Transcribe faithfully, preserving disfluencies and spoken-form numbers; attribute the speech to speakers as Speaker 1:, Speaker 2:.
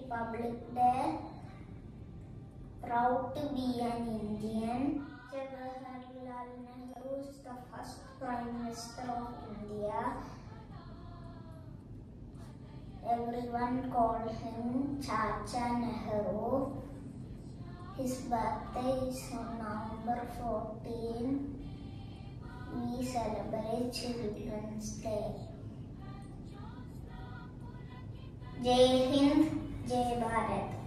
Speaker 1: Republic Day. Proud to be an Indian. Jawaharlal Nehru is the first Prime Minister of India. Everyone called him Chacha Nehru. His birthday is on November fourteenth. We celebrate Children's Day. Jai Hind, Jai Bharat.